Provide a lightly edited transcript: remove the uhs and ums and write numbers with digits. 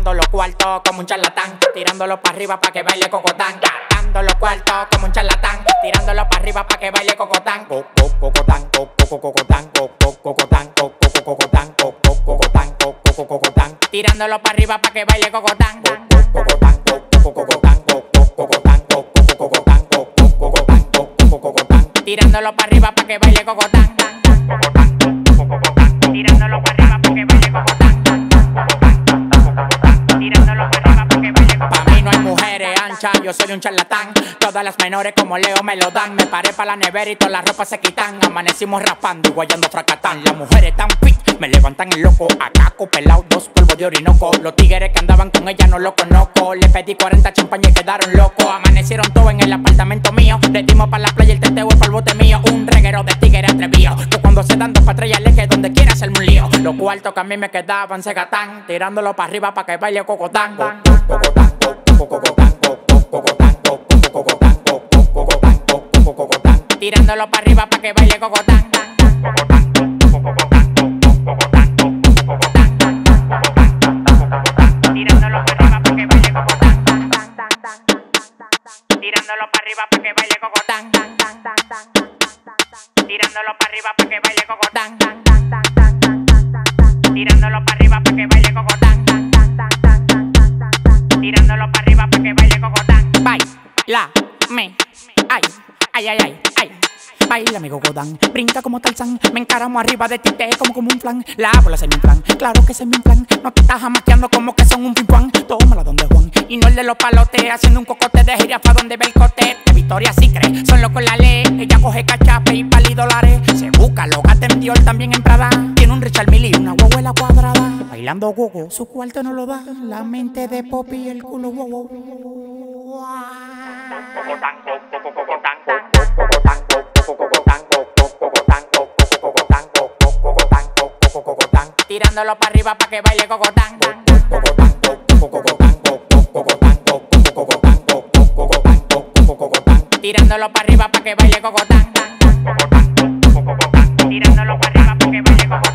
Gastando los cuartos como un charlatán, tirándolo para arriba pa' que baile cocotán. Gastando los cuartos como un charlatán, tirándolo para arriba pa' que baile cocotán. Cocotán, cocotán, cocotán, cocotán, cocotán. Tirándolo para arriba pa' que baile cocotán. Cocotán, cocotán, cocotán, cocotán, cocotán. Tirándolo para arriba pa' que baile cocotán. Tirándolo para arriba pa' que baile cocotán. Tirándolo para arriba pa' que baile cocotán. Pa' mí no hay mujeres anchas, yo soy un charlatán. Todas las menores como Leo me lo dan. Me paré pa' la nevera y todas las ropas se quitan. Amanecimos raspando y guayando fracatán. Las mujeres tan fit, me levantan el loco. Acaco, pelao, 2 polvos de orinoco. Los tigres que andaban con ella no lo conozco. Le pedí 40 champañas y quedaron locos. Amanecieron todos en el apartamento mío. Le dimos pa' la playa el teteo y pa'l bote mío. Un reguero de tigres atrevidos, que cuando se dan dos patrullas le que donde quiera hacerme un lío. Los cuartos que a mí me quedaban se gatán, tirándolo para arriba pa' que baile cocotán. Cocotán, cocotán, cocotán, cocotán, cocotán. Tirándolo para arriba pa' que baile cocotán. Tirándolo para arriba pa' que baile cocotán. Tirándolo para arriba pa' que baile cocotán. Tirándolo para arriba pa' que baile cocotán. Tirándolo para arriba pa' que baile cocotán. Tirándolo para arriba pa' que baile cocotán. Baila, ay, ay, ay, ay, ay. Baila mi cocotán, brinca como Tarzán. Me encaramo arriba de ti, te como un flan. La bola se me inflan, claro que se me inflan. No te estás jamaqueando como que son un pimpán. Tómala donde Juan, y no el de los palotes. Haciendo un cocote de jirafa donde ve el cote. De Victoria sí cree, son locos la ley. Ella coge cachape y pali dólares. Se busca, lo gata en Dior, también en Prada. Tiene un Richard Mille y una guaguela cuadrada. Bailando gogo, su cuarto no lo da. La mente de Poppy y el culo wow. Tirándolo para arriba pa' que baile cocotán. Tirándolo para arriba pa' que baile cocotán. Tirándolo para arriba pa' que baile cocotán.